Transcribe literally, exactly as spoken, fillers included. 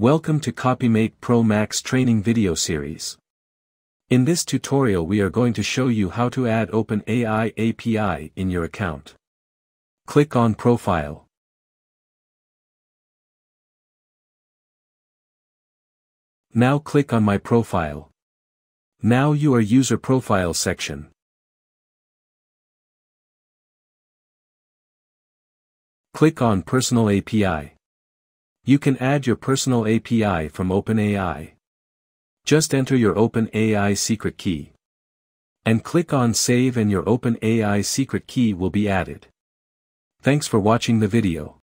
Welcome to CopyMate Pro Max training video series. In this tutorial we are going to show you how to add OpenAI A P I in your account. Click on Profile. Now click on My Profile. Now you are User Profile section. Click on Personal A P I. You can add your personal A P I from OpenAI. Just enter your OpenAI secret key. And click on Save and your OpenAI secret key will be added. Thanks for watching the video.